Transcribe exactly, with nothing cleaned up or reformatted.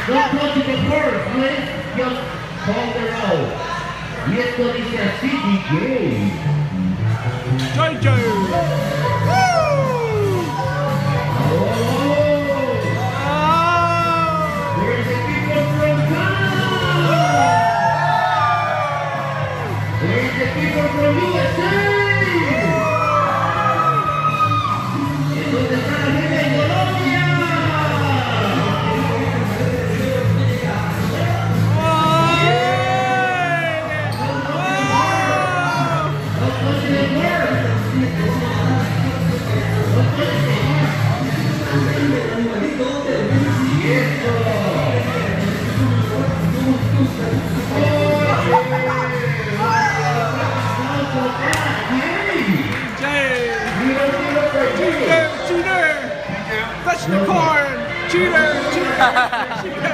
Don't go to the first, please. Just call the roll. Y esto dice así, D J. J J. Cheater! Cheater! Touch the corn! Cheater! Cheater! Cheater!